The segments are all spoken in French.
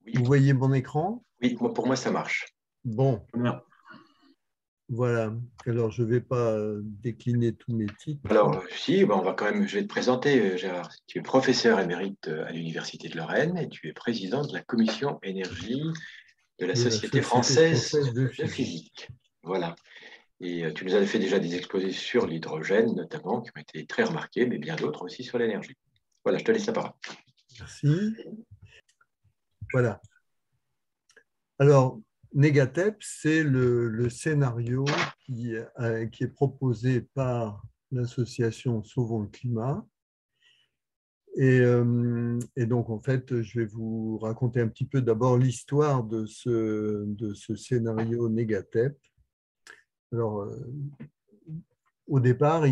Oui, Vous voyez mon écran? oui, pour moi, ça marche. Bon, Bien. voilà. Alors, je ne vais pas décliner tous mes titres. Alors, si, on va quand même, je vais te présenter, Gérard. Tu es professeur émérite à l'Université de Lorraine et tu es président de la commission énergie de la De la Société Société française française de de physique. physique. Voilà. Et tu nous as fait déjà des exposés sur l'hydrogène, notamment, qui ont été très remarqués, mais bien d'autres aussi sur l'énergie. Voilà, je te laisse la parole. Merci. Voilà. Alors, Négatep, c'est le scénario qui est proposé par l'association Sauvons le climat. Et donc, en fait, je vais vous raconter un petit peu d'abord l'histoire de ce scénario Négatep. Alors, au départ,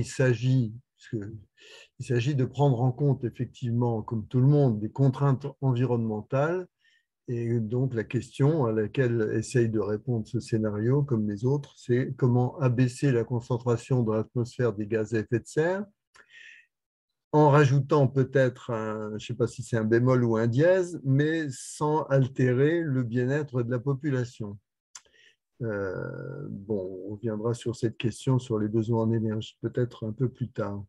il s'agit de prendre en compte effectivement, comme tout le monde, des contraintes environnementales. Et donc, la question à laquelle essaye de répondre ce scénario, comme les autres, c'est comment abaisser la concentration dans l'atmosphère des gaz à effet de serre en rajoutant peut-être, je ne sais pas si c'est un bémol ou un dièse, mais sans altérer le bien-être de la population. Bon, on reviendra sur cette question sur les besoins en énergie peut-être un peu plus tard.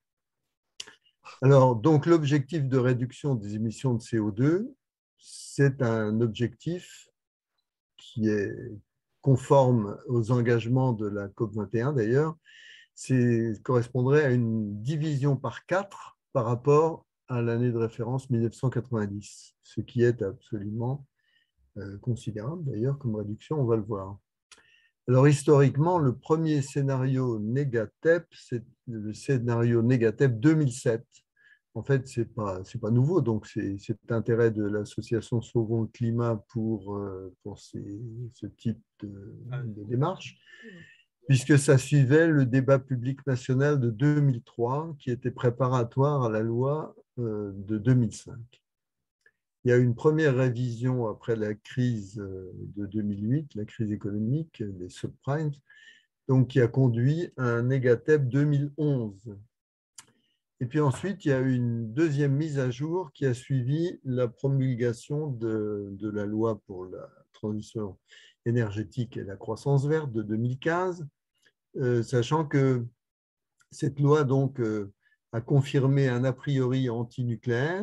Alors, donc, l'objectif de réduction des émissions de CO2, c'est un objectif qui est conforme aux engagements de la COP21 d'ailleurs. Correspondrait à une division par 4 par rapport à l'année de référence 1990, ce qui est absolument considérable d'ailleurs comme réduction, on va le voir. Alors, historiquement, le premier scénario Négatep, c'est le scénario Négatep 2007. En fait, ce n'est pas nouveau, donc c'est l'intérêt de l'association Sauvons le climat pour ce type de démarche, puisque ça suivait le débat public national de 2003, qui était préparatoire à la loi de 2005. Il y a eu une première révision après la crise de 2008, la crise économique, les subprimes, donc qui a conduit à un Négatep 2011. Et puis ensuite, il y a eu une deuxième mise à jour qui a suivi la promulgation de la loi pour la transition énergétique et la croissance verte de 2015, sachant que cette loi donc, a confirmé un a priori anti-nucléaire,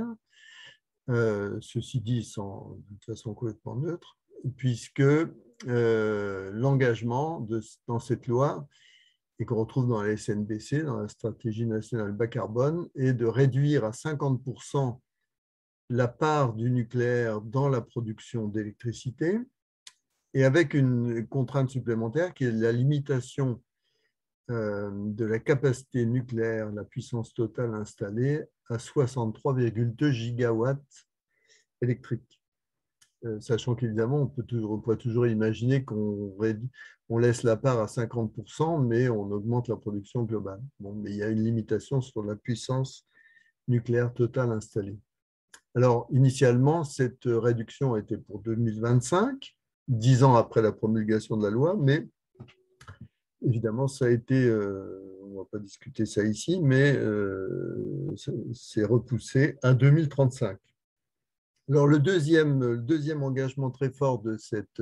ceci dit de façon complètement neutre, puisque l'engagement dans cette loi et qu'on retrouve dans la SNBC, dans la stratégie nationale bas carbone, est de réduire à 50% la part du nucléaire dans la production d'électricité, et avec une contrainte supplémentaire qui est la limitation de la capacité nucléaire, la puissance totale installée, à 63,2 gigawatts électriques. Sachant qu'évidemment, on peut toujours imaginer qu'on laisse la part à 50%, mais on augmente la production globale. Bon, mais il y a une limitation sur la puissance nucléaire totale installée. Alors, initialement, cette réduction était pour 2025, 10 ans après la promulgation de la loi, mais évidemment, ça a été, on ne va pas discuter ça ici, mais c'est repoussé à 2035. Alors, le deuxième engagement très fort de cette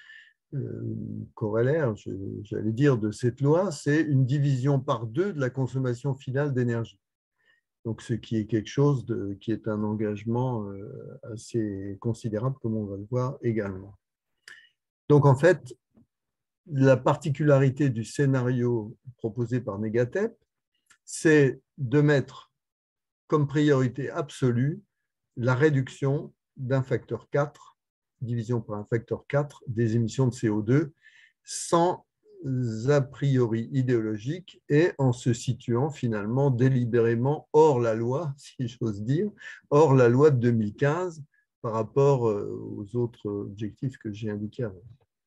corollaire, j'allais dire, de cette loi, c'est une division par deux de la consommation finale d'énergie. Donc, ce qui est quelque chose qui est un engagement assez considérable, comme on va le voir également. Donc, en fait, la particularité du scénario proposé par Négatep, c'est de mettre comme priorité absolue la réduction d'un facteur 4, division par un facteur 4 des émissions de CO2, sans a priori idéologique et en se situant finalement délibérément hors la loi, si j'ose dire, hors la loi de 2015 par rapport aux autres objectifs que j'ai indiqués avant.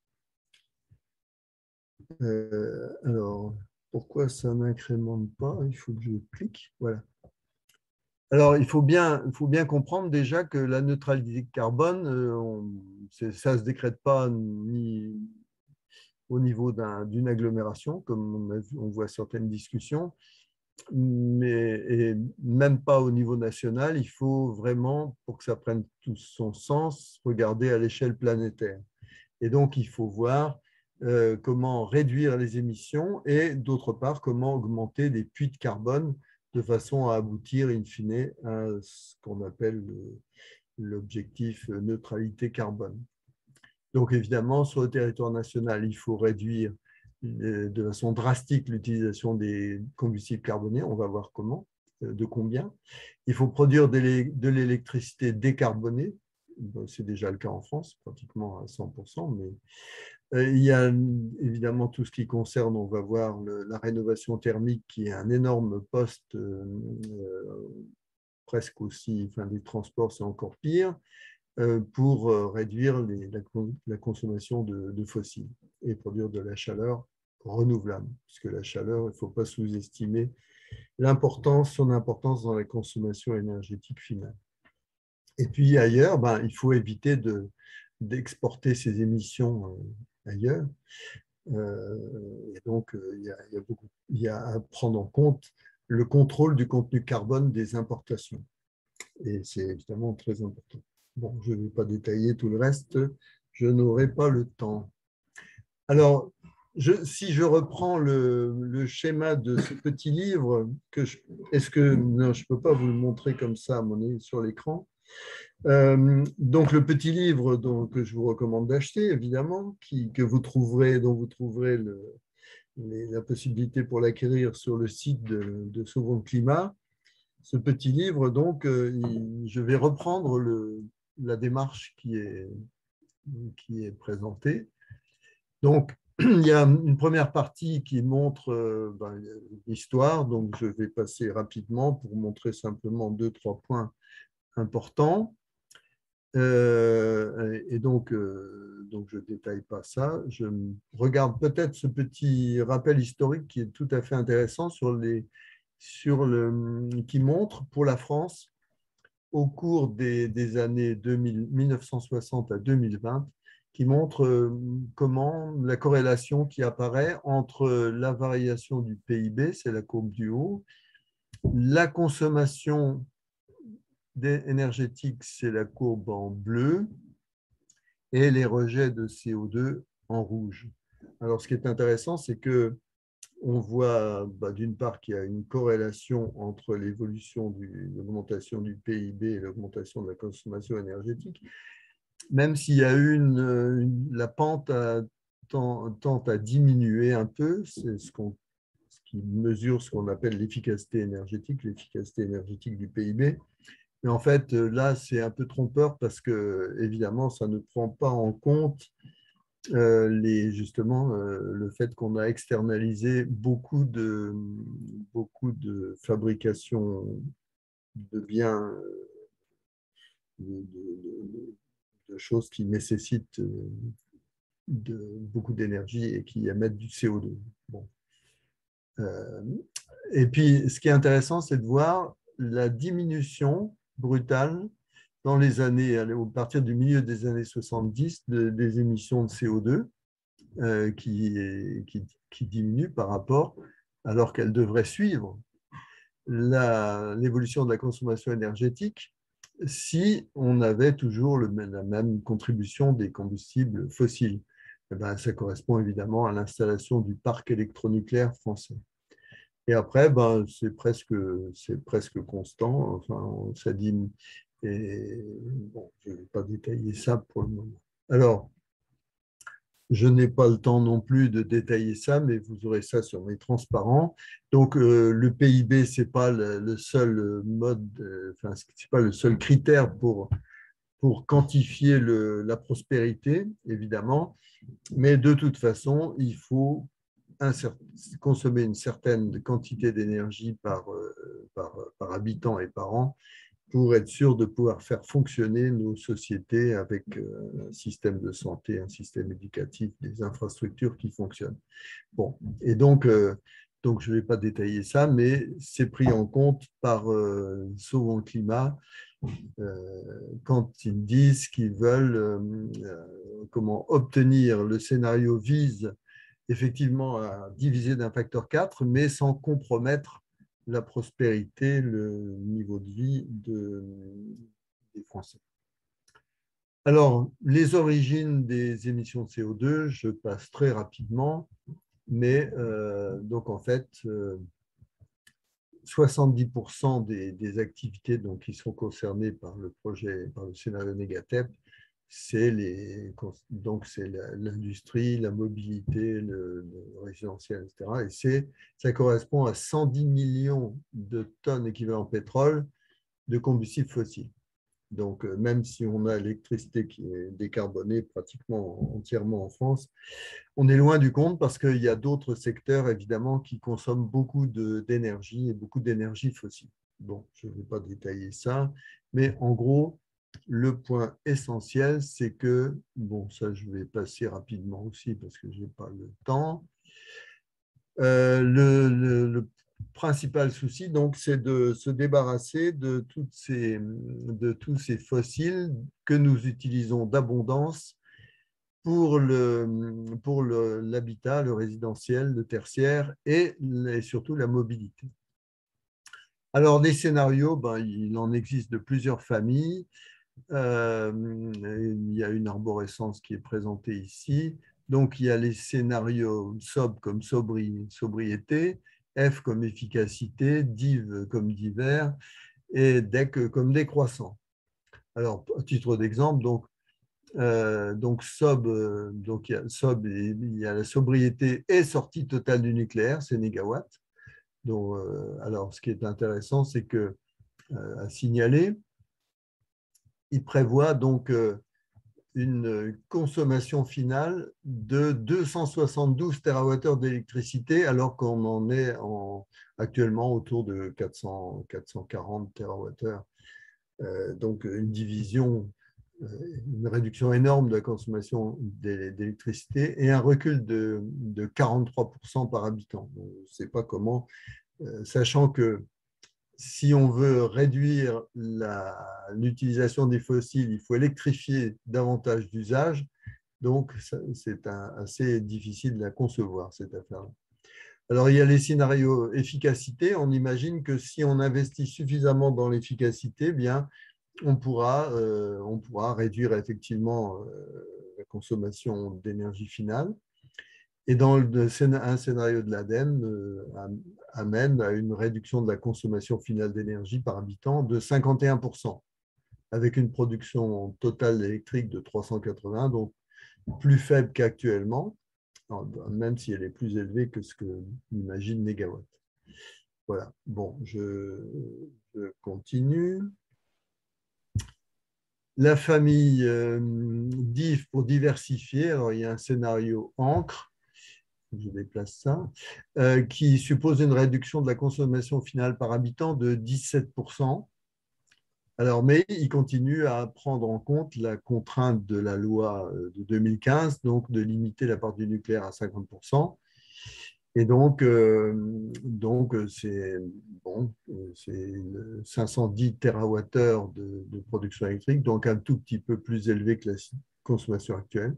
Alors, pourquoi ça n'incrémente pas? Il faut que je clique. Voilà. Alors, il faut bien comprendre déjà que la neutralité carbone, ça ne se décrète pas ni au niveau d'une agglomération, comme on voit certaines discussions, et même pas au niveau national. Il faut vraiment, pour que ça prenne tout son sens, regarder à l'échelle planétaire. Et donc, il faut voir comment réduire les émissions et, d'autre part, comment augmenter les puits de carbone de façon à aboutir, in fine, à ce qu'on appelle l'objectif neutralité carbone. Donc, évidemment, sur le territoire national, il faut réduire de façon drastique l'utilisation des combustibles carbonés. On va voir comment, de combien. Il faut produire de l'électricité décarbonée. C'est déjà le cas en France, pratiquement à 100%, mais il y a évidemment tout ce qui concerne, on va voir, la rénovation thermique, qui est un énorme poste, presque aussi, enfin, les transports, c'est encore pire, pour réduire la consommation de fossiles et produire de la chaleur renouvelable. Puisque la chaleur, il ne faut pas sous-estimer son importance dans la consommation énergétique finale. Et puis ailleurs, il faut éviter d'exporter ces émissions ailleurs. Et donc, il y a à prendre en compte le contrôle du contenu carbone des importations. Et c'est évidemment très important. Bon, je ne vais pas détailler tout le reste, je n'aurai pas le temps. Alors, si je reprends le schéma de ce petit livre, non, je ne peux pas vous le montrer comme ça sur l'écran. Donc, le petit livre que je vous recommande d'acheter, évidemment, dont vous trouverez la possibilité pour l'acquérir sur le site de Sauvons le Climat. Ce petit livre, donc, je vais reprendre la démarche qui est présentée. Donc, il y a une première partie qui montre l'histoire, donc je vais passer rapidement pour montrer simplement 2-3 points importants. Et donc je ne détaille pas ça. Je regarde peut-être ce petit rappel historique qui est tout à fait intéressant qui montre pour la France, au cours des années 1960 à 2020, qui montre comment la corrélation qui apparaît entre la variation du PIB, c'est la courbe du haut, la consommation énergétique, c'est la courbe en bleu, et les rejets de CO2 en rouge. Alors, ce qui est intéressant, c'est que on voit d'une part qu'il y a une corrélation entre l'augmentation du PIB et l'augmentation de la consommation énergétique, même s'il y a la pente tend à diminuer un peu, c'est ce qui mesure ce qu'on appelle l'efficacité énergétique du PIB. Mais en fait, là, c'est un peu trompeur parce que, évidemment, ça ne prend pas en compte justement le fait qu'on a externalisé beaucoup de fabrication de biens, de choses qui nécessitent beaucoup d'énergie et qui émettent du CO2. Bon. Et puis, ce qui est intéressant, c'est de voir la diminution brutale dans les années, à partir du milieu des années 70, des émissions de CO2 qui diminuent par rapport, alors qu'elles devraient suivre l'évolution de la consommation énergétique si on avait toujours la même contribution des combustibles fossiles. Eh bien, ça correspond évidemment à l'installation du parc électronucléaire français. Et après, c'est presque constant. Enfin, ça diminue. Et bon, je ne vais pas détailler ça pour le moment. Alors, je n'ai pas le temps non plus de détailler ça, mais vous aurez ça sur mes transparents. Donc, le PIB, ce n'est pas le seul mode, c'est pas le seul critère pour quantifier la prospérité, évidemment. Mais de toute façon, il faut consommer une certaine quantité d'énergie par habitant et par an pour être sûr de pouvoir faire fonctionner nos sociétés avec un système de santé, un système éducatif, des infrastructures qui fonctionnent. Bon, et donc je ne vais pas détailler ça, mais c'est pris en compte par Sauvons le Climat quand ils disent qu'ils veulent comment obtenir. Le scénario vise effectivement à diviser d'un facteur 4, mais sans compromettre la prospérité, le niveau de vie des Français. Alors, les origines des émissions de CO2, je passe très rapidement, mais donc en fait, 70% des activités donc, qui sont concernées par le projet, par le scénario Négatep, c'est l'industrie, la mobilité, le résidentiel, etc. Et ça correspond à 110 millions de tonnes équivalent pétrole de combustibles fossiles. Donc, même si on a l'électricité qui est décarbonée pratiquement entièrement en France, on est loin du compte parce qu'il y a d'autres secteurs, évidemment, qui consomment beaucoup d'énergie et beaucoup d'énergie fossile. Bon, je ne vais pas détailler ça, mais en gros, le point essentiel, c'est que, bon, ça, je vais passer rapidement aussi parce que je n'ai pas le temps. Le principal souci, donc, c'est de se débarrasser de tous ces fossiles que nous utilisons d'abondance pour l'habitat, le résidentiel, le tertiaire et surtout la mobilité. Alors, des scénarios, ben, il en existe de plusieurs familles. Il y a une arborescence qui est présentée ici. Donc, il y a les scénarios SOB comme sobriété, F comme efficacité, DIV comme divers et DEC comme décroissant. Alors, à titre d'exemple, donc il y a la sobriété et sortie totale du nucléaire, c'est négawatts. Donc, alors, ce qui est intéressant, c'est que, à signaler, il prévoit donc une consommation finale de 272 TWh d'électricité, alors qu'on en est actuellement autour de 440 TWh. Donc, une division, une réduction énorme de la consommation d'électricité et un recul de 43% par habitant. On ne sait pas comment, sachant que si on veut réduire l'utilisation des fossiles, il faut électrifier davantage d'usages. Donc, c'est assez difficile à concevoir, cette affaire-là. Alors, il y a les scénarios efficacité. On imagine que si on investit suffisamment dans l'efficacité, bien, on pourra réduire effectivement la consommation d'énergie finale. Et dans un scénario de l'ADEME amène à une réduction de la consommation finale d'énergie par habitant de 51%, avec une production totale électrique de 380, donc plus faible qu'actuellement, même si elle est plus élevée que ce que l'imagine Négawatt. Voilà, bon, je continue. La famille DIF pour diversifier, alors il y a un scénario encre, je déplace ça, qui suppose une réduction de la consommation finale par habitant de 17%. Alors, mais il continue à prendre en compte la contrainte de la loi de 2015, donc de limiter la part du nucléaire à 50%. Et donc c'est bon, 510 TWh de production électrique, donc un tout petit peu plus élevé que la consommation actuelle.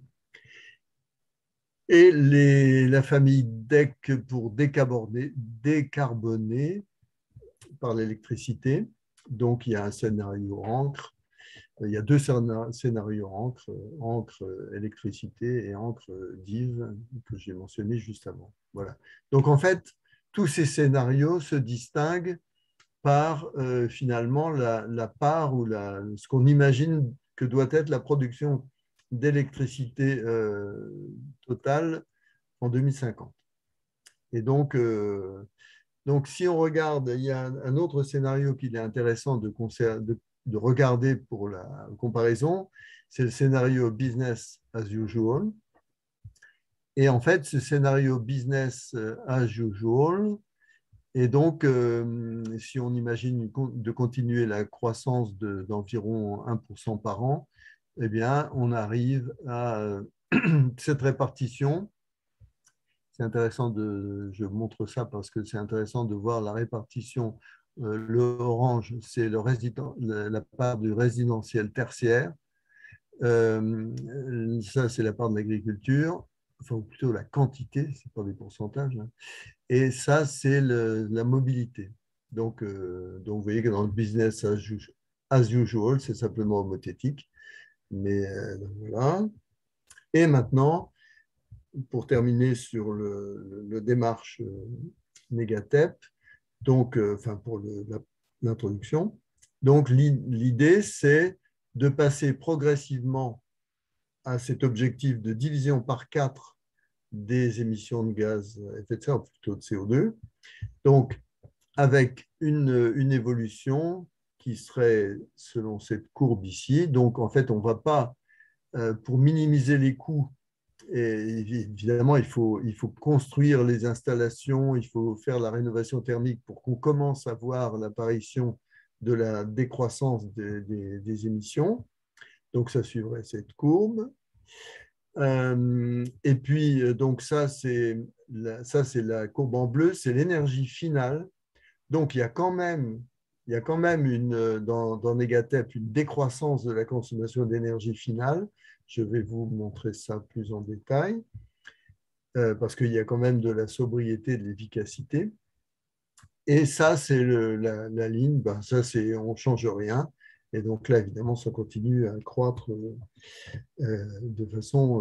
Et la famille DEC pour décarboner par l'électricité. Donc, il y a un scénario encre. Il y a deux scénarios encre électricité et encre DIV que j'ai mentionné juste avant. Voilà. Donc, en fait, tous ces scénarios se distinguent par finalement la part ou ce qu'on imagine que doit être la production d'électricité totale en 2050. Et donc, si on regarde, il y a un autre scénario qu'il est intéressant de regarder pour la comparaison, c'est le scénario business as usual. Et en fait, ce scénario business as usual, et donc, si on imagine de continuer la croissance d'environ 1% par an, eh bien, on arrive à cette répartition. C'est intéressant je montre ça parce que c'est intéressant de voir la répartition. Le orange, c'est la part du résidentiel tertiaire. Ça, c'est la part de l'agriculture, enfin ou plutôt la quantité, ce n'est pas des pourcentages. Hein. Et ça, c'est la mobilité. Donc, vous voyez que dans le business as usual, c'est simplement homothétique. Mais donc voilà. Et maintenant, pour terminer sur le démarche Négatep, donc, pour l'introduction, donc l'idée, c'est de passer progressivement à cet objectif de division par 4 des émissions de gaz à effet de serre, plutôt de CO2. Donc, avec une évolution qui serait selon cette courbe ici. Donc, en fait, on ne va pas, pour minimiser les coûts, et évidemment, il faut construire les installations, il faut faire la rénovation thermique pour qu'on commence à voir l'apparition de la décroissance des émissions. Donc, ça suivrait cette courbe. Et puis, donc ça, c'est la courbe en bleu, c'est l'énergie finale. Donc, il y a quand même dans Négatep une décroissance de la consommation d'énergie finale. Je vais vous montrer ça plus en détail, parce qu'il y a quand même de la sobriété et de l'efficacité. Et ça, c'est la ligne, ben, ça, on ne change rien. Et donc là, évidemment, ça continue à croître de façon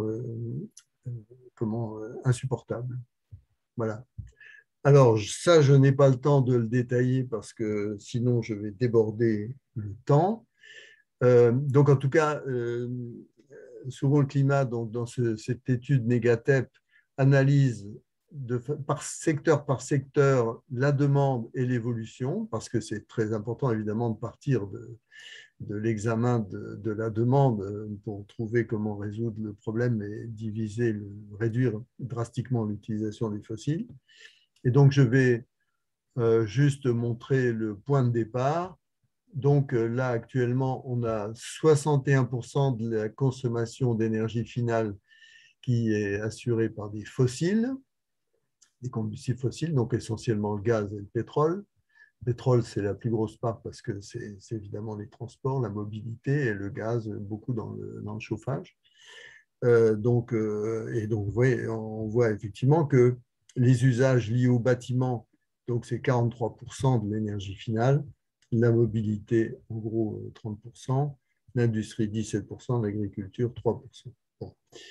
insupportable. Voilà. Alors, ça, je n'ai pas le temps de le détailler parce que sinon, je vais déborder le temps. Donc, en tout cas, Souvent le climat, donc, dans cette étude Négatep, analyse par secteur la demande et l'évolution, parce que c'est très important, évidemment, de partir de l'examen de la demande pour trouver comment résoudre le problème et réduire drastiquement l'utilisation des fossiles. Et donc, je vais juste montrer le point de départ. Donc là, actuellement, on a 61% de la consommation d'énergie finale qui est assurée par des fossiles, des combustibles fossiles, donc essentiellement le gaz et le pétrole. Le pétrole, c'est la plus grosse part parce que c'est évidemment les transports, la mobilité, et le gaz, beaucoup dans le chauffage. Donc, on voit effectivement que les usages liés au bâtiment, donc c'est 43% de l'énergie finale, la mobilité, en gros, 30%, l'industrie, 17%, l'agriculture, 3%. Bon.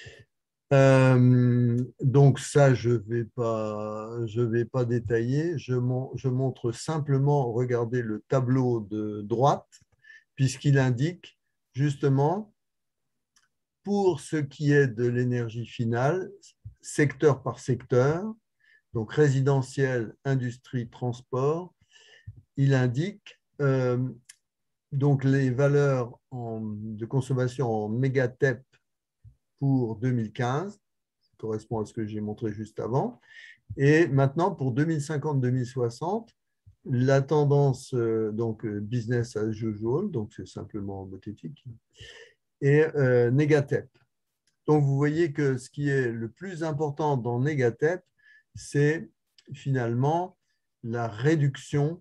Donc ça, je vais pas détailler. Je montre simplement, regardez le tableau de droite, puisqu'il indique justement, pour ce qui est de l'énergie finale, secteur par secteur, donc résidentiel, industrie, transport, il indique donc les valeurs de consommation en mégatep pour 2015, ça correspond à ce que j'ai montré juste avant, et maintenant pour 2050-2060, la tendance business as usual, donc c'est simplement hypothétique, et négatep. Donc vous voyez que ce qui est le plus important dans négatep, c'est finalement la réduction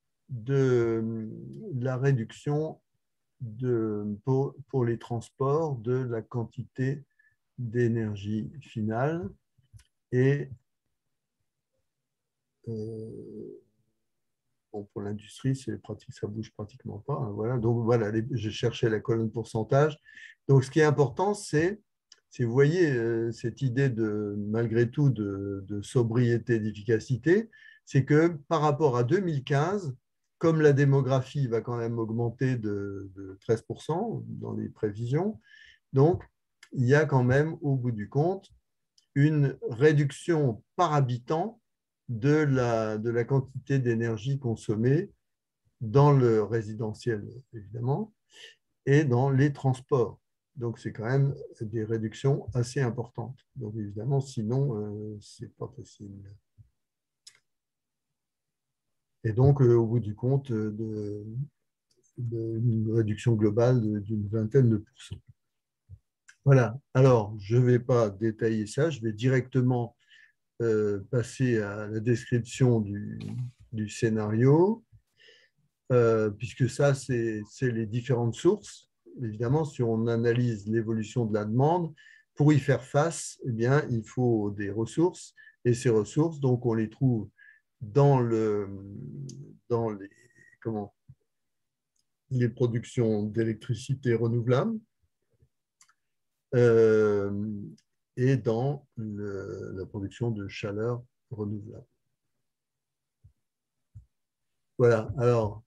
pour les transports de la quantité d'énergie finale. Et pour l'industrie, ça ne bouge pratiquement pas. Hein, voilà. Donc voilà, je cherchais la colonne pourcentage. Donc ce qui est important, c'est vous voyez cette idée malgré tout de sobriété, d'efficacité, c'est que par rapport à 2015, comme la démographie va quand même augmenter de 13% dans les prévisions, donc il y a quand même au bout du compte une réduction par habitant de la quantité d'énergie consommée dans le résidentiel, évidemment, et dans les transports. Donc, c'est quand même des réductions assez importantes. Donc, évidemment, sinon, ce n'est pas possible. Et donc, au bout du compte, une réduction globale d'une vingtaine de pourcents. Voilà. Alors, je ne vais pas détailler ça. Je vais directement passer à la description du scénario, puisque ça, c'est les différentes sources. Évidemment, si on analyse l'évolution de la demande, pour y faire face, eh bien, il faut des ressources. Et ces ressources, donc, on les trouve dans les, comment, les productions d'électricité renouvelable et dans la production de chaleur renouvelable. Voilà, alors,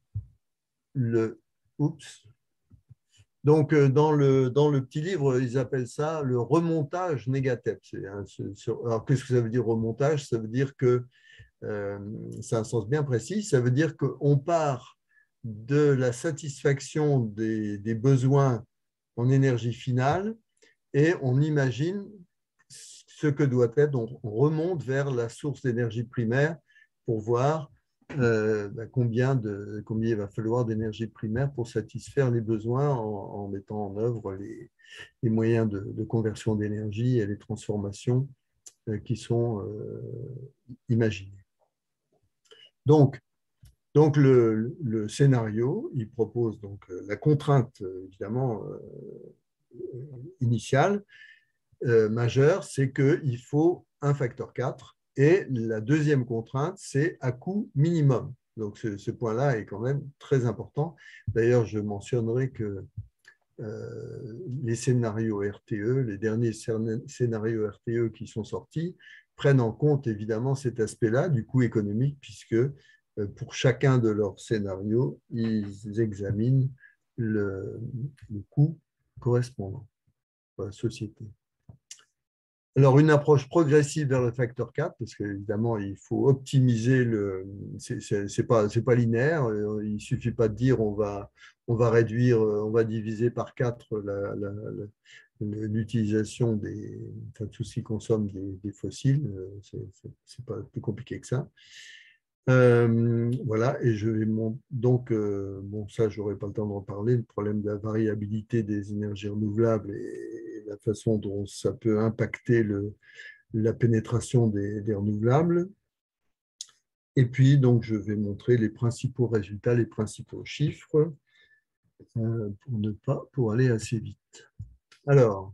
oups. Donc, dans le petit livre, ils appellent ça le remontage Négatep. Alors, qu'est-ce que ça veut dire remontage? Ça veut dire que, c'est un sens bien précis, ça veut dire qu'on part de la satisfaction des besoins en énergie finale et on imagine ce que doit être, donc on remonte vers la source d'énergie primaire pour voir combien il va falloir d'énergie primaire pour satisfaire les besoins en mettant en œuvre les moyens de conversion d'énergie et les transformations qui sont imaginées. Donc le scénario, il propose donc la contrainte évidemment initiale, majeure, c'est qu'il faut un facteur 4. Et la deuxième contrainte, c'est à coût minimum. Donc, ce point-là est quand même très important. D'ailleurs, je mentionnerai que les scénarios RTE, les derniers scénarios RTE qui sont sortis, prennent en compte évidemment cet aspect-là du coût économique, puisque pour chacun de leurs scénarios, ils examinent le coût correspondant pour la société. Alors, une approche progressive vers le facteur 4, parce qu'évidemment, il faut optimiser c'est pas linéaire. Il ne suffit pas de dire on va réduire, on va diviser par 4 l'utilisation tout ce qui consomme des fossiles. C'est pas plus compliqué que ça. Voilà, et donc, bon, ça, je n'aurai pas le temps d'en parler, le problème de la variabilité des énergies renouvelables et la façon dont ça peut impacter la pénétration des renouvelables. Et puis, donc, je vais montrer les principaux résultats, les principaux chiffres, pour aller assez vite. Alors,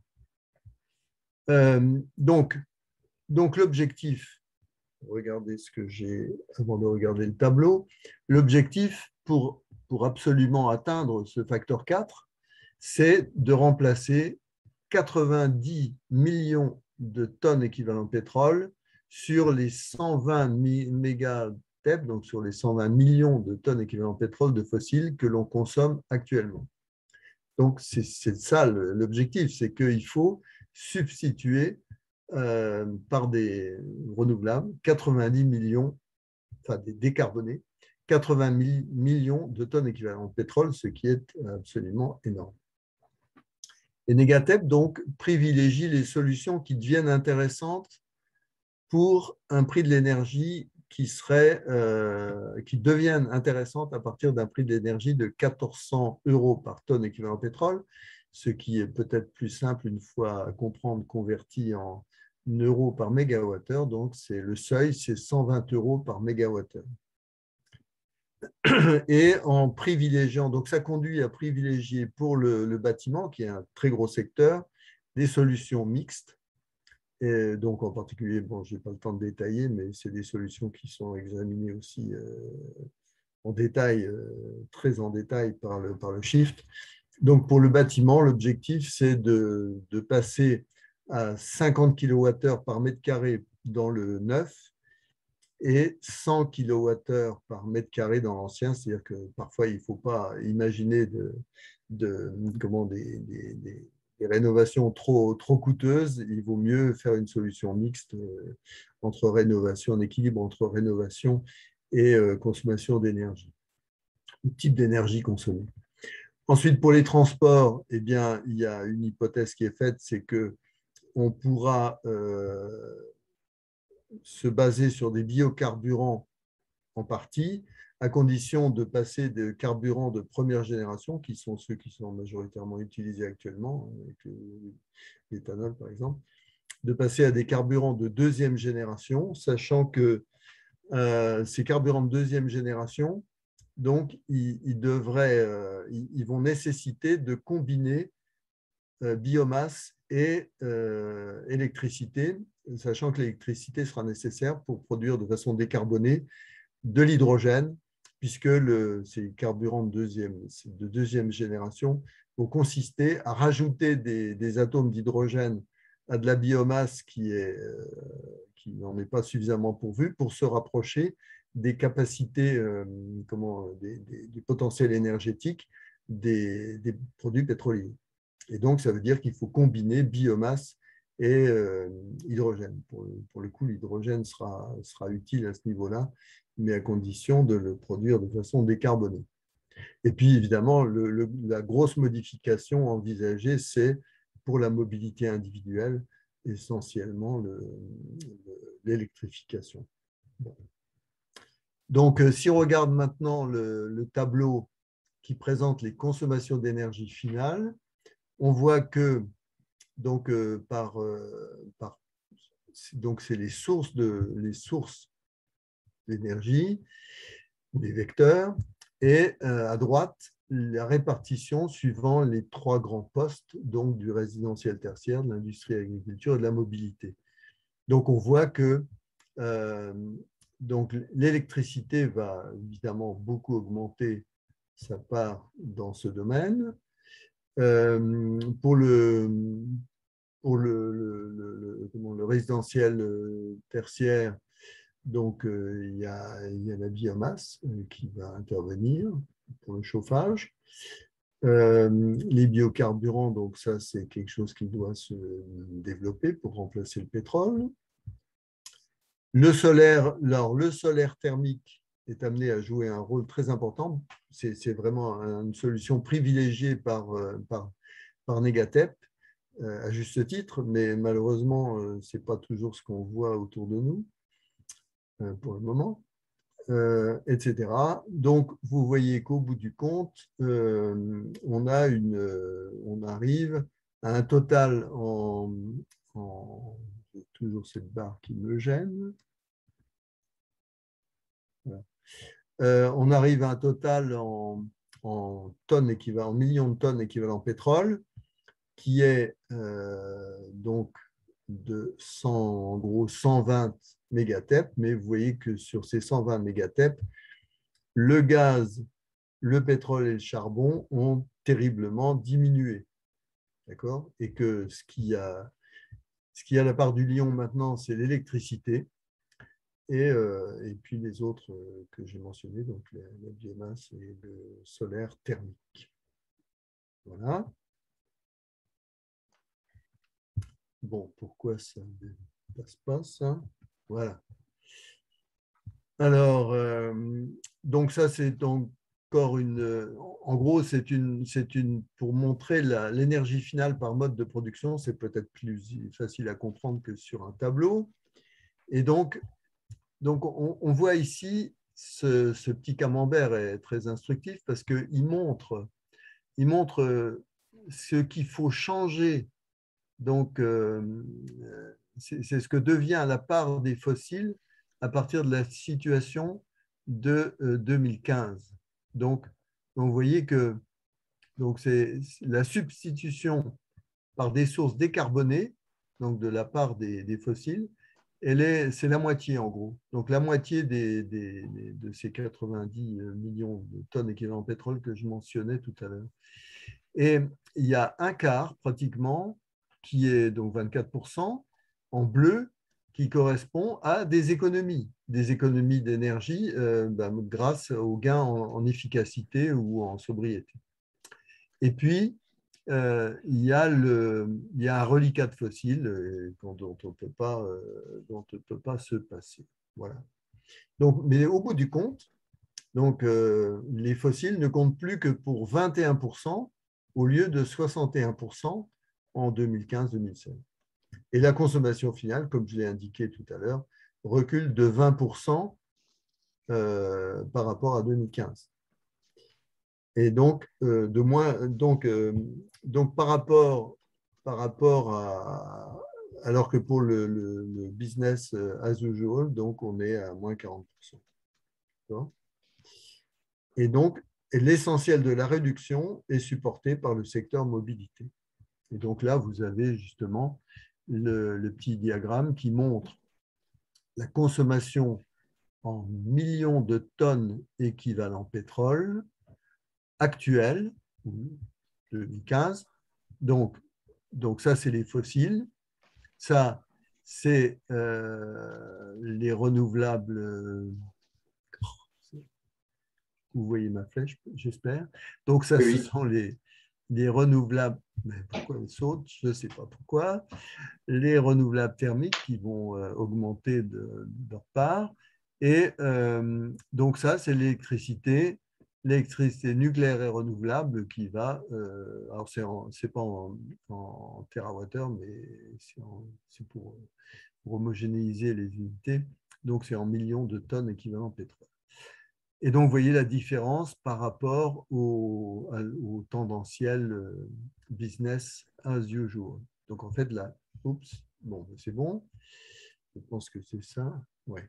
donc l'objectif, regardez ce que j'ai avant de regarder le tableau. L'objectif pour absolument atteindre ce facteur 4, c'est de remplacer 90 millions de tonnes équivalent pétrole sur les 120 mégatep, donc sur les 120 millions de tonnes équivalent pétrole de fossiles que l'on consomme actuellement. Donc, c'est ça l'objectif, c'est qu'il faut substituer par des renouvelables, 90 millions, enfin des décarbonés, 80 millions de tonnes équivalent de pétrole, ce qui est absolument énorme. Et Négatep, donc, privilégie les solutions qui deviennent intéressantes pour un prix de l'énergie qui deviennent intéressantes à partir d'un prix de l'énergie de 1 400 € par tonne équivalent pétrole, ce qui est peut-être plus simple une fois à comprendre converti en euros par mégawattheure. Donc, le seuil, c'est 120 € par mégawattheure. Et en privilégiant, donc ça conduit à privilégier pour le bâtiment, qui est un très gros secteur, des solutions mixtes. Et donc, en particulier, bon, je n'ai pas le temps de détailler, mais c'est des solutions qui sont examinées aussi en détail, très en détail par le Shift. Donc, pour le bâtiment, l'objectif, c'est de passer à 50 kWh par mètre carré dans le neuf et 100 kWh par mètre carré dans l'ancien. C'est-à-dire que parfois, il ne faut pas imaginer des rénovations trop coûteuses. Il vaut mieux faire une solution mixte entre rénovation, en équilibre entre rénovation et consommation d'énergie, le type d'énergie consommée. Ensuite, pour les transports, eh bien, il y a une hypothèse qui est faite, c'est qu'on pourra se baser sur des biocarburants en partie, à condition de passer de carburants de première génération, qui sont ceux qui sont majoritairement utilisés actuellement, avec l'éthanol par exemple, de passer à des carburants de deuxième génération, sachant que ces carburants de deuxième génération, donc, ils vont nécessiter de combiner biomasse et électricité, sachant que l'électricité sera nécessaire pour produire de façon décarbonée de l'hydrogène, puisque ces carburants de deuxième génération vont consister à rajouter des atomes d'hydrogène à de la biomasse qui n'en est pas suffisamment pourvue pour se rapprocher des capacités, du potentiel énergétique des produits pétroliers. Et donc, ça veut dire qu'il faut combiner biomasse et hydrogène. Pour le coup, l'hydrogène sera utile à ce niveau-là, mais à condition de le produire de façon décarbonée. Et puis, évidemment, la grosse modification envisagée, c'est pour la mobilité individuelle, essentiellement l'électrification. Bon. Donc, si on regarde maintenant le tableau qui présente les consommations d'énergie finale, on voit que donc, c'est les sources d'énergie, les vecteurs, et à droite, la répartition suivant les trois grands postes, donc du résidentiel tertiaire, de l'industrie et de l'agriculture et de la mobilité. Donc, on voit que l'électricité va évidemment beaucoup augmenter sa part dans ce domaine. Pour le résidentiel tertiaire, donc il y a la biomasse qui va intervenir pour le chauffage. Les biocarburants, donc ça c'est quelque chose qui doit se développer pour remplacer le pétrole. Le solaire thermique est amené à jouer un rôle très important. C'est vraiment une solution privilégiée par Négatep, à juste titre, mais malheureusement, ce n'est pas toujours ce qu'on voit autour de nous pour le moment, etc. Donc, vous voyez qu'au bout du compte, on arrive à un total j'ai toujours cette barre qui me gêne. Voilà. On arrive à un total en tonnes équivalent, en millions de tonnes équivalent pétrole, qui est donc en gros 120 mégatep, mais vous voyez que sur ces 120 mégatep, le gaz, le pétrole et le charbon ont terriblement diminué. D'accord ? Et que ce qui a la part du lion maintenant, c'est l'électricité. Et puis les autres que j'ai mentionnés, donc la biomasse et le solaire thermique. Voilà. Bon, pourquoi ça ne passe pas, ça? Voilà. Alors, donc ça, c'est encore en gros, c'est pour montrer l'énergie finale par mode de production, c'est peut-être plus facile à comprendre que sur un tableau. Et donc on voit ici, ce petit camembert est très instructif parce qu'il montre ce qu'il faut changer. Donc, c'est ce que devient la part des fossiles à partir de la situation de 2015. Donc, vous voyez que c'est la substitution par des sources décarbonées, donc de la part des fossiles, c'est la moitié en gros. Donc, la moitié de ces 90 millions de tonnes équivalent pétrole que je mentionnais tout à l'heure. Et il y a un quart pratiquement qui est donc 24% en bleu, qui correspond à des économies d'énergie grâce aux gains en efficacité ou en sobriété. Et puis, il y a un reliquat de fossiles dont on ne peut pas se passer. Voilà. Donc, mais au bout du compte, donc, les fossiles ne comptent plus que pour 21% au lieu de 61% en 2015-2016. Et la consommation finale, comme je l'ai indiqué tout à l'heure, recule de 20% par rapport à 2015. Et donc, par rapport à… Alors que pour le business as usual, donc on est à moins 40%. Et donc, l'essentiel de la réduction est supporté par le secteur mobilité. Et donc là, vous avez justement le petit diagramme qui montre la consommation en millions de tonnes équivalent pétrole actuelle, 2015. Donc ça, c'est les fossiles. Ça, c'est les renouvelables. Vous voyez ma flèche, j'espère. Donc ça, Oui, ce oui. sont les renouvelables. Mais pourquoi elles sautent? Je ne sais pas pourquoi. Les renouvelables thermiques qui vont augmenter de leur part. Et donc ça, c'est l'électricité nucléaire et renouvelable qui va, alors c'est pas en térawattheure, mais c'est pour homogénéiser les unités, donc c'est en millions de tonnes équivalent pétrole. Et donc, vous voyez la différence par rapport au tendanciel business as usual. Donc, en fait, là, oups, bon, c'est bon. Je pense que c'est ça. Ouais.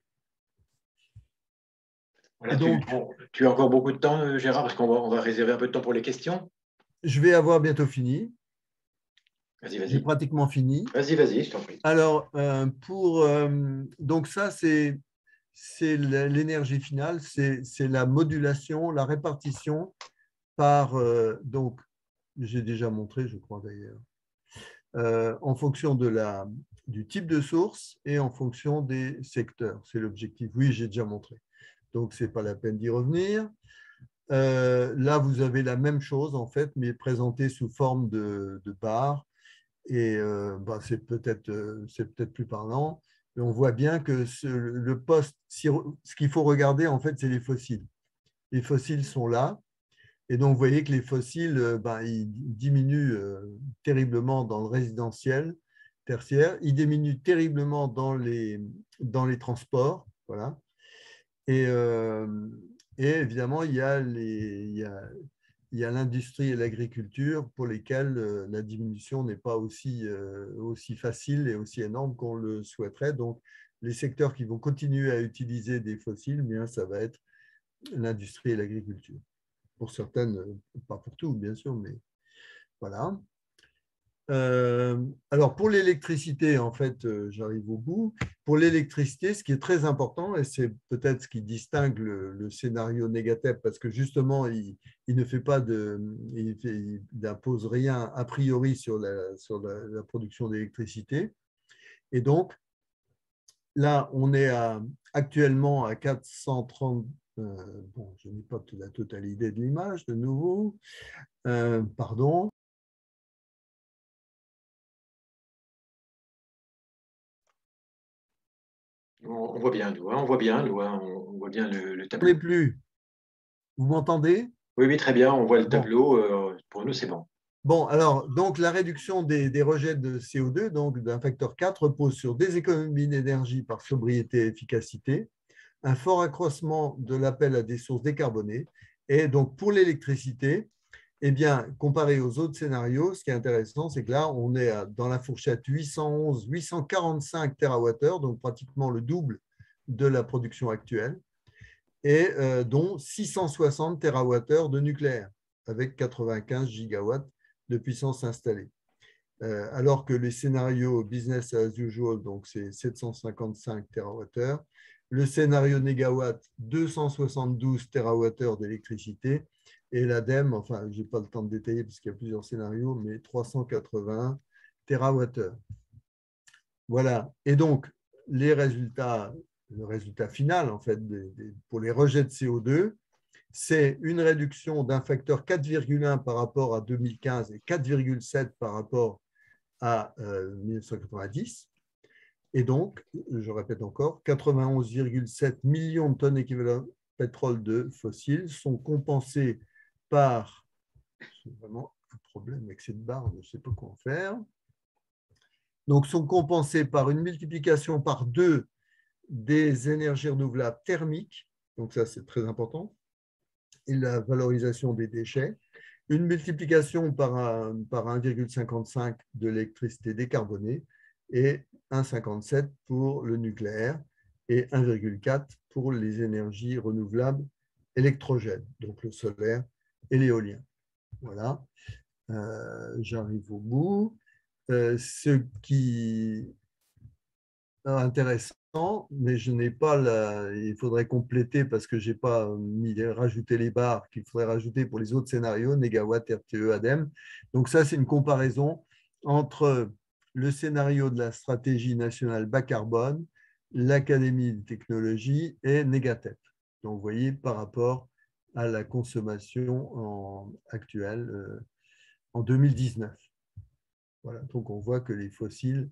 Et Voilà, donc, tu as encore beaucoup de temps, Gérard, parce on va réserver un peu de temps pour les questions. je vais avoir bientôt fini. Vas-y, J'ai vas-y. pratiquement fini. Vas-y, je t'en prie. Alors, donc ça, c'est l'énergie finale, c'est la modulation, la répartition par, donc, j'ai déjà montré, je crois d'ailleurs, en fonction du type de source et en fonction des secteurs. C'est l'objectif. Oui, j'ai déjà montré. Donc, ce n'est pas la peine d'y revenir. Là, vous avez la même chose, en fait, mais présentée sous forme de barres. Et c'est peut-être plus parlant. Mais on voit bien que le poste, ce qu'il faut regarder, en fait, c'est les fossiles. Les fossiles sont là. Et donc, vous voyez que les fossiles, ils diminuent terriblement dans le résidentiel tertiaire, ils diminuent terriblement dans les transports. Voilà. Et, et évidemment, il y a l'industrie et l'agriculture pour lesquelles la diminution n'est pas aussi facile et aussi énorme qu'on le souhaiterait. Donc, les secteurs qui vont continuer à utiliser des fossiles, bien, ça va être l'industrie et l'agriculture. Pour certaines, pas pour tout, bien sûr, mais voilà. Alors, pour l'électricité, en fait, j'arrive au bout. Pour l'électricité, ce qui est très important, et c'est peut-être ce qui distingue le scénario négatif, parce que justement, il ne fait pas il n'impose rien a priori sur la production d'électricité. Et donc, là, on est actuellement à 430. Bon, je n'ai pas la totalité de l'image, de nouveau. Pardon. On voit bien, nous, hein, on voit bien, nous, hein, on voit bien le On n'est tableau. plus. Vous m'entendez? Oui, oui, très bien, on voit le Bon. tableau. Pour nous, c'est bon. Bon, alors, donc la réduction des rejets de CO2, donc d'un facteur 4, repose sur des économies d'énergie par sobriété et efficacité, un fort accroissement de l'appel à des sources décarbonées. Et donc, pour l'électricité, eh bien, comparé aux autres scénarios, ce qui est intéressant, c'est que là, on est dans la fourchette 845 TWh, donc pratiquement le double de la production actuelle, et dont 660 TWh de nucléaire, avec 95 gigawatts de puissance installée. Alors que les scénarios business as usual, donc c'est 755 TWh, le scénario négawatt, 272 TWh d'électricité, et l'ADEME, enfin, je n'ai pas le temps de détailler parce qu'il y a plusieurs scénarios, mais 381 TWh. Voilà. Et donc, le résultat final, en fait, pour les rejets de CO2, c'est une réduction d'un facteur 4,1 par rapport à 2015 et 4,7 par rapport à 1990. Et donc, je répète encore, 91,7 millions de tonnes équivalent pétrole de fossiles sont compensés par, c'est vraiment un problème avec cette barre, je ne sais pas quoi en faire, donc sont compensés par une multiplication par 2 des énergies renouvelables thermiques, donc ça c'est très important, et la valorisation des déchets, une multiplication par 1,55 de l'électricité décarbonée et 1,57 pour le nucléaire et 1,4 pour les énergies renouvelables électrogènes, donc le solaire et l'éolien. Voilà. J'arrive au bout. Ce qui est intéressant, mais je n'ai pas il faudrait compléter parce que je n'ai pas rajouté les barres qu'il faudrait rajouter pour les autres scénarios, négawatt, RTE, ADEME. Donc ça, c'est une comparaison entre le scénario de la stratégie nationale bas carbone, l'Académie des technologies et Négatep. Donc vous voyez, par rapport à la consommation actuelle en 2019. Voilà, donc on voit que les fossiles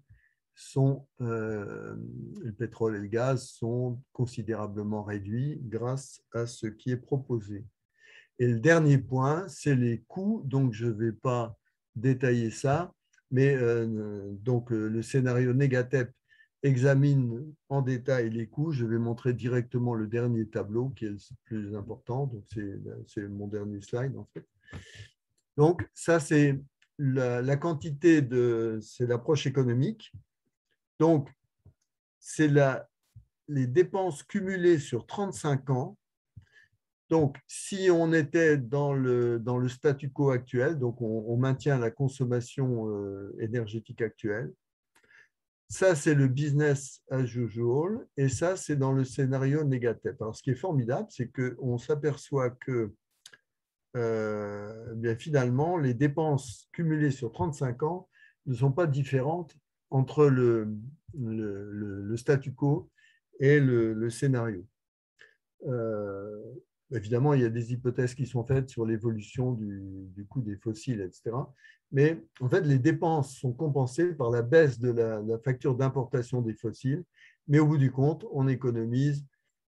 le pétrole et le gaz sont considérablement réduits grâce à ce qui est proposé. Et le dernier point, c'est les coûts. Donc, je ne vais pas détailler ça, mais le scénario Négatep examine en détail les coûts. Je vais montrer directement le dernier tableau qui est le plus important. Donc, c'est mon dernier slide, en fait. Donc, ça, c'est la quantité c'est l'approche économique. Donc, c'est les dépenses cumulées sur 35 ans. Donc, si on était dans le statu quo actuel, donc on maintient la consommation énergétique actuelle, ça, c'est le business as usual, et ça, c'est dans le scénario négatif. Alors, ce qui est formidable, c'est qu'on s'aperçoit que bien, finalement, les dépenses cumulées sur 35 ans ne sont pas différentes entre le statu quo et le scénario. Évidemment, il y a des hypothèses qui sont faites sur l'évolution du coût des fossiles, etc. Mais en fait, les dépenses sont compensées par la baisse de la facture d'importation des fossiles. Mais au bout du compte, on économise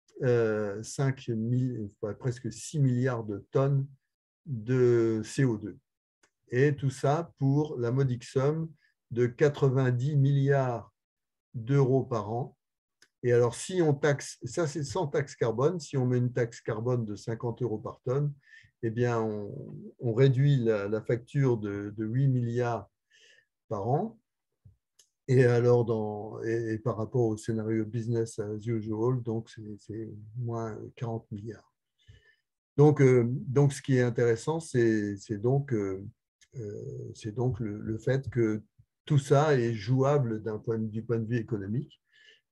000, presque 6 milliards de tonnes de CO2. Et tout ça pour la modique somme de 90 milliards d'euros par an. Et alors, si on taxe, ça c'est sans taxe carbone, si on met une taxe carbone de 50 euros par tonne, eh bien, on réduit la facture de 8 milliards par an. Et alors, et par rapport au scénario business as usual, donc c'est moins 40 milliards. Donc, ce qui est intéressant, c'est donc le fait que tout ça est jouable du point de vue économique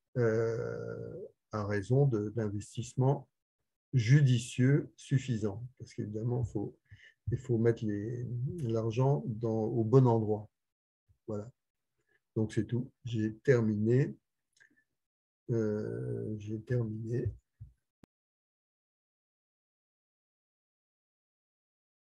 à raison d'investissements judicieux suffisants. Parce qu'évidemment, il faut mettre l'argent au bon endroit. Voilà. Donc, c'est tout. J'ai terminé.